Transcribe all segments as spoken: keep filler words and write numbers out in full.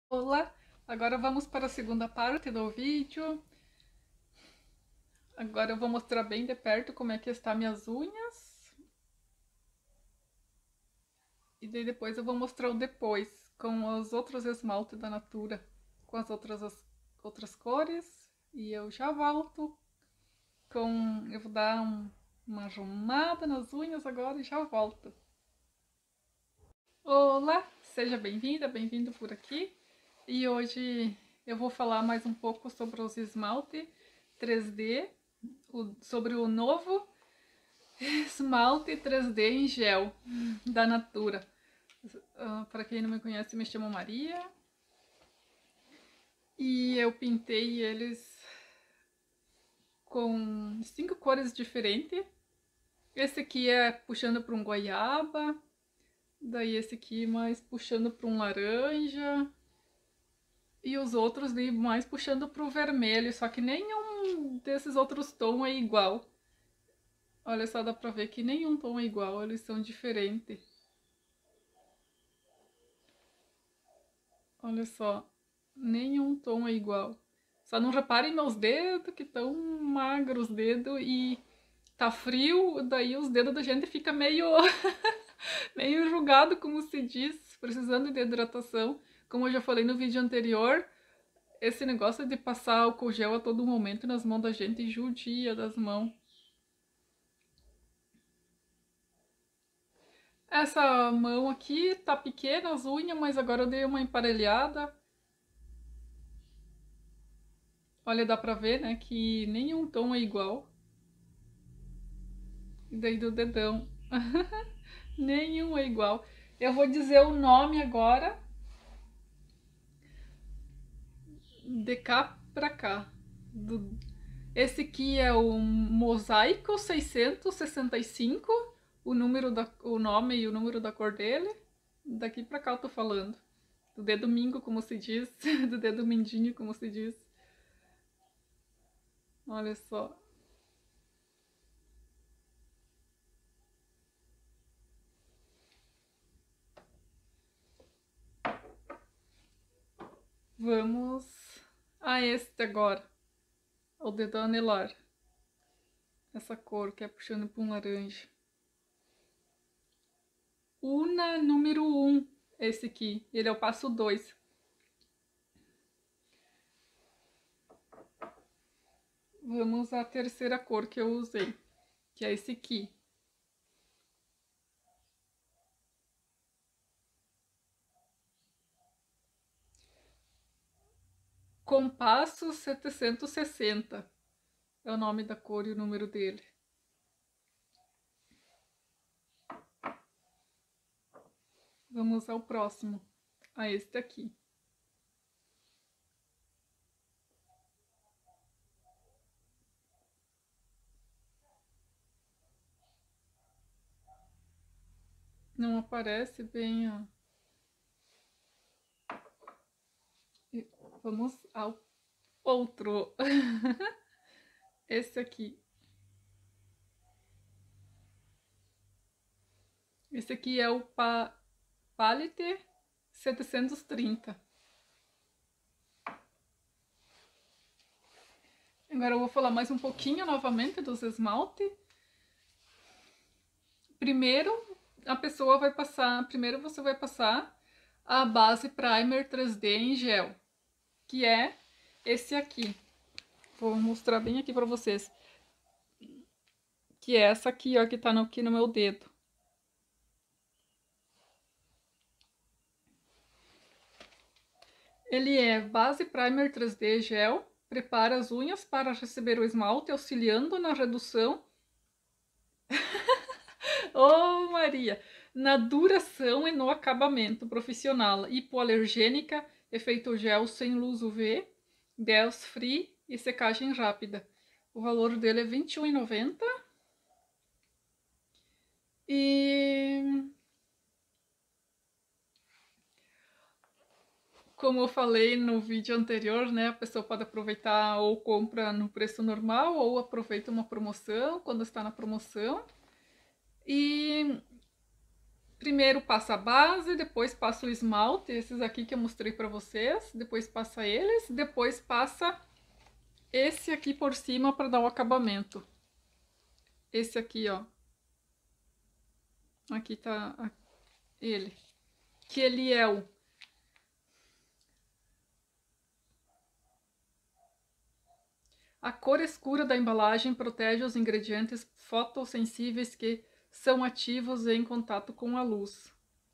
Olá, agora vamos para a segunda parte do vídeo. Agora eu vou mostrar bem de perto como é que está minhas unhas. E daí depois eu vou mostrar o depois, com os outros esmaltes da Natura, com as outras, as outras cores. E eu já volto com... Eu vou dar um, uma arrumada nas unhas agora e já volto. Olá, seja bem-vinda, bem-vindo por aqui. E hoje eu vou falar mais um pouco sobre os esmalte três D, o, sobre o novo esmalte três D em gel da Natura. Uh, para quem não me conhece, me chamo Maria. E eu pintei eles com cinco cores diferentes. Esse aqui é puxando para um goiaba. Daí esse aqui mais puxando para um laranja. E os outros mais puxando para o vermelho, só que nenhum desses outros tons é igual. Olha só, dá pra ver que nenhum tom é igual, eles são diferentes. Olha só, nenhum tom é igual. Só não reparem meus dedos, que tão magros os dedos e tá frio, daí os dedos da gente fica meio, meio enrugado, como se diz, precisando de hidratação. Como eu já falei no vídeo anterior, esse negócio de passar álcool gel a todo momento nas mãos da gente judia das mãos. Essa mão aqui tá pequena, as unhas, mas agora eu dei uma emparelhada. Olha, dá pra ver, né, que nenhum tom é igual. E daí do dedão. Nenhum é igual. Eu vou dizer o nome agora. De cá pra cá. Do... Esse aqui é o Mosaico seiscentos e sessenta e cinco. O, número da... o nome e o número da cor dele. Daqui pra cá eu tô falando. Do dedo mingo, como se diz. Do dedo mindinho, como se diz. Olha só. Vamos a este agora. O dedo anelar. Essa cor que é puxando para um laranja. Una número um. Esse aqui. Ele é o passo dois. Vamos à terceira cor que eu usei. Que é esse aqui. Compasso setecentos e sessenta. É o nome da cor e o número dele. Vamos ao próximo. A este aqui. Não aparece bem, ó. E vamos ao outro. Esse aqui. Esse aqui é o pa Palette setecentos e trinta. Agora eu vou falar mais um pouquinho novamente dos esmalte. Primeiro, a pessoa vai passar, primeiro você vai passar a base primer três D em gel, que é esse aqui. Vou mostrar bem aqui pra vocês. Que é essa aqui, ó, que tá no, aqui no meu dedo. Ele é base primer três D gel, prepara as unhas para receber o esmalte, auxiliando na redução... Ô, Maria! Na duração e no acabamento profissional, hipoalergênica, efeito gel sem luz U V, dez free e secagem rápida. O valor dele é vinte e um reais e noventa centavos. E... como eu falei no vídeo anterior, né, a pessoa pode aproveitar ou compra no preço normal ou aproveita uma promoção, quando está na promoção. E Primeiro passa a base, depois passa o esmalte, esses aqui que eu mostrei pra vocês, depois passa eles, depois passa esse aqui por cima para dar o acabamento. Esse aqui, ó. Aqui tá ele. Que ele é o... A cor escura da embalagem protege os ingredientes fotossensíveis que são ativos em contato com a luz.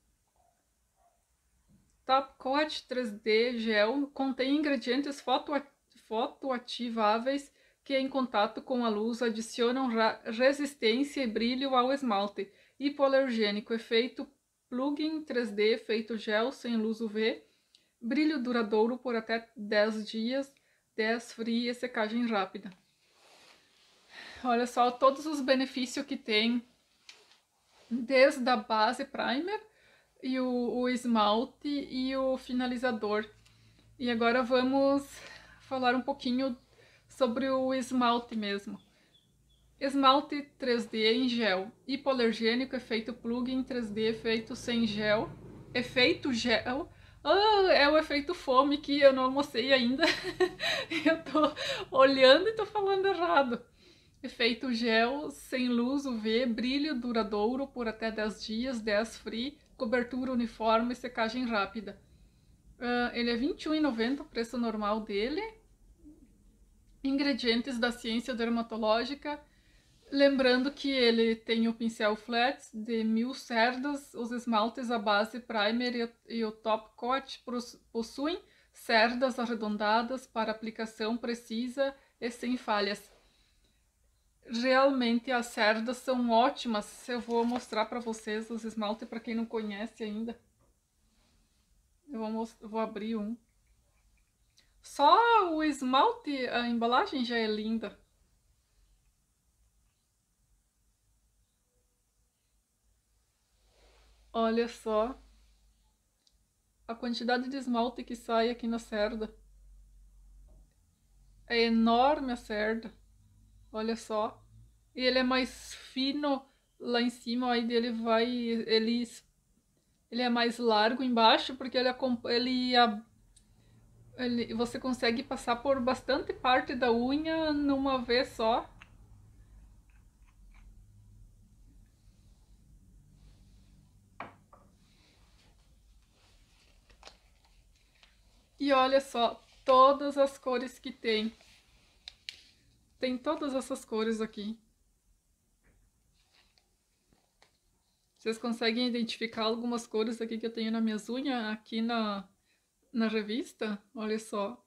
Top Coat três D Gel contém ingredientes fotoativáveis que em contato com a luz adicionam resistência e brilho ao esmalte. Hipoalergênico, efeito plugin três D, efeito gel sem luz U V, brilho duradouro por até dez dias, dez free e secagem rápida. Olha só todos os benefícios que tem, desde a base primer e o, o esmalte e o finalizador. E agora vamos falar um pouquinho sobre o esmalte mesmo. Esmalte três D em gel, hipoalergênico, efeito plugin três D, efeito sem gel, efeito gel, ah, é o efeito foam que eu não almocei ainda, eu tô olhando e tô falando errado. Efeito gel, sem luz U V, brilho duradouro por até dez dias, dez free, cobertura uniforme e secagem rápida. Uh, ele é vinte e um reais e noventa centavos, o preço normal dele. Ingredientes da ciência dermatológica. Lembrando que ele tem o pincel flat de mil cerdas, os esmaltes, a base primer e o, e o top coat possuem cerdas arredondadas para aplicação precisa e sem falhas. Realmente as cerdas são ótimas, eu vou mostrar para vocês os esmaltes para quem não conhece ainda. Eu vou, vou abrir um. Só o esmalte, a embalagem já é linda. Olha só a quantidade de esmalte que sai aqui na cerda. É enorme a cerda. Olha só. E ele é mais fino lá em cima, aí dele vai... Ele, ele é mais largo embaixo, porque ele, ele, ele... Você consegue passar por bastante parte da unha numa vez só. E olha só, todas as cores que tem. Tem todas essas cores aqui. Vocês conseguem identificar algumas cores aqui que eu tenho nas minhas unhas, aqui na, na revista? Olha só.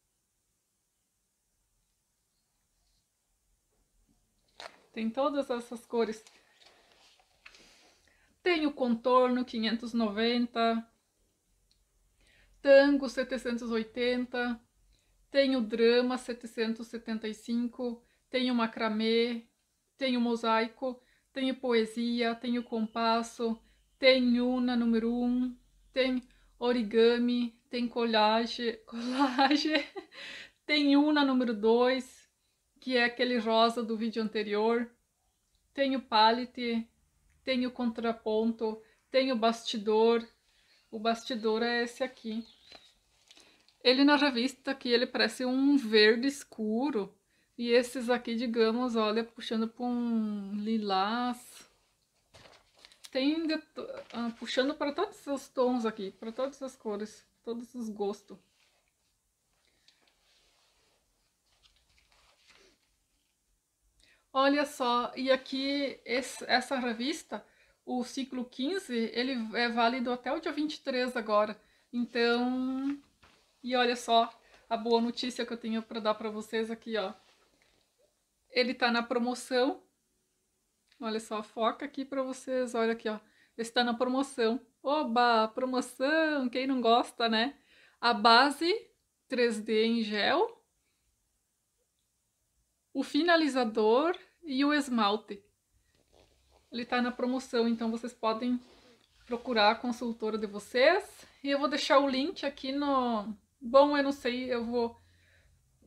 Tem todas essas cores. Tem o contorno quinhentos e noventa, tango setecentos e oitenta, tem o drama setecentos e setenta e cinco, tem o macramê, tem o mosaico, tem o poesia, tem o compasso, tem una número um, tem origami, tem collage, collage tem una número dois, que é aquele rosa do vídeo anterior, tem o palette, tem o contraponto, tem o bastidor. O bastidor é esse aqui. Ele na revista aqui, ele parece um verde escuro. E esses aqui, digamos, olha, puxando para um lilás. Tem uh, puxando para todos os tons aqui, para todas as cores, todos os gostos. Olha só, e aqui esse, essa revista, o ciclo quinze, ele é válido até o dia vinte e três agora. Então, e olha só a boa notícia que eu tenho para dar para vocês aqui, ó. Ele tá na promoção. Olha só, foca aqui para vocês, olha aqui, ó. Está na promoção. Oba, promoção, quem não gosta, né? A base três D em gel, o finalizador e o esmalte. Ele tá na promoção, então vocês podem procurar a consultora de vocês. E eu vou deixar o link aqui no... Bom, eu não sei, eu vou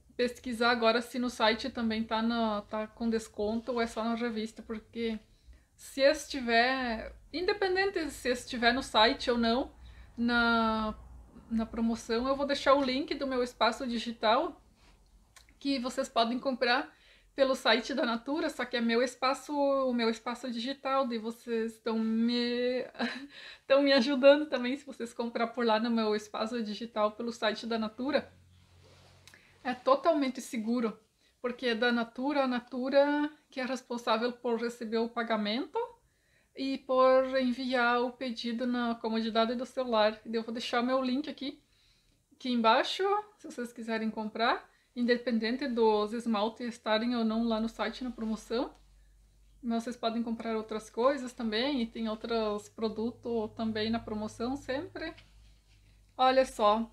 pesquisar agora se no site também tá, na, tá com desconto ou é só na revista, porque se estiver, independente se estiver no site ou não, na, na promoção, eu vou deixar o link do meu espaço digital que vocês podem comprar pelo site da Natura, só que é meu espaço, o meu espaço digital, de vocês estão me estão me ajudando também se vocês comprar por lá no meu espaço digital pelo site da Natura. É totalmente seguro, porque é da Natura, a Natura que é responsável por receber o pagamento e por enviar o pedido na comodidade do celular. Eu vou deixar o meu link aqui, aqui embaixo, se vocês quiserem comprar, independente dos esmaltes estarem ou não lá no site na promoção. Mas vocês podem comprar outras coisas também, e tem outros produtos também na promoção sempre. Olha só.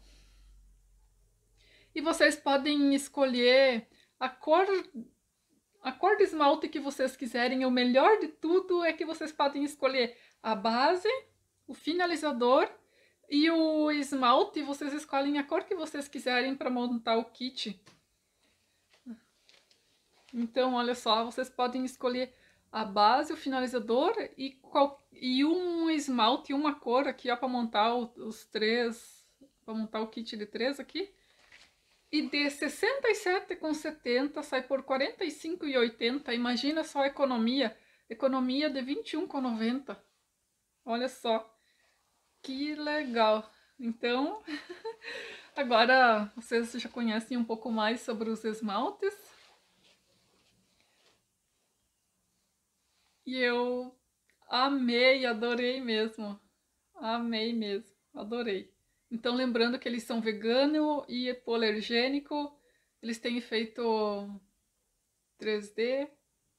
E vocês podem escolher a cor, a cor de esmalte que vocês quiserem. O melhor de tudo é que vocês podem escolher a base, o finalizador e o esmalte. Vocês escolhem a cor que vocês quiserem para montar o kit. Então, olha só, vocês podem escolher a base, o finalizador e, qual, e um esmalte e uma cor aqui, ó, para montar os três, para montar o kit de três aqui. E de sessenta e sete reais e setenta centavos sai por quarenta e cinco reais e oitenta centavos. Imagina só a economia. Economia de vinte e um reais e noventa centavos. Olha só. Que legal. Então, agora vocês já conhecem um pouco mais sobre os esmaltes. E eu amei, adorei mesmo. Amei mesmo, adorei. Então, lembrando que eles são vegano e hipoalergênico, eles têm efeito três D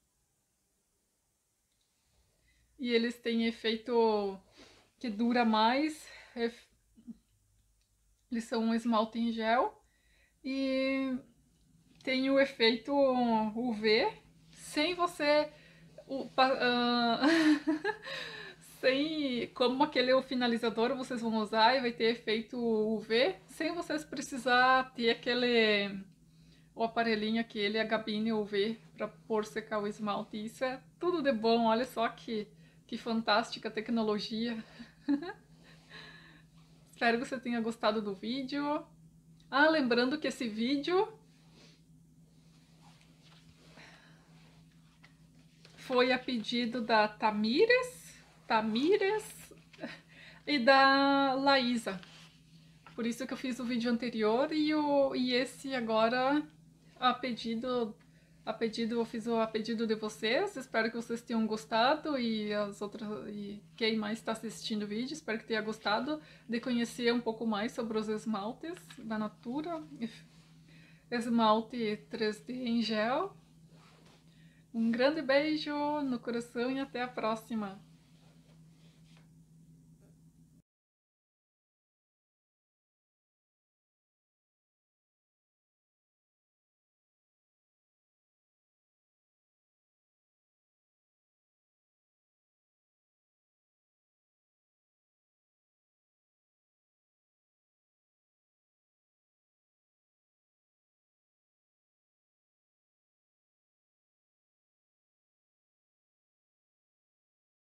e eles têm efeito que dura mais. Eles são um esmalte em gel e tem o efeito U V sem você o, uh, sem, como aquele é o finalizador vocês vão usar e vai ter efeito U V, sem vocês precisar ter aquele o aparelhinho aquele, a gabine U V para pôr secar o esmalte. Isso é tudo de bom, olha só que, que fantástica tecnologia. Espero que você tenha gostado do vídeo. Ah, lembrando que esse vídeo foi a pedido da Tamires, Tamires e da Laísa. Por isso que eu fiz o vídeo anterior e, o, e esse agora a pedido, a pedido, eu fiz a pedido de vocês. Espero que vocês tenham gostado e as outras e quem mais está assistindo o vídeo, espero que tenha gostado de conhecer um pouco mais sobre os esmaltes da Natura, esmalte três D em gel. Um grande beijo no coração e até a próxima!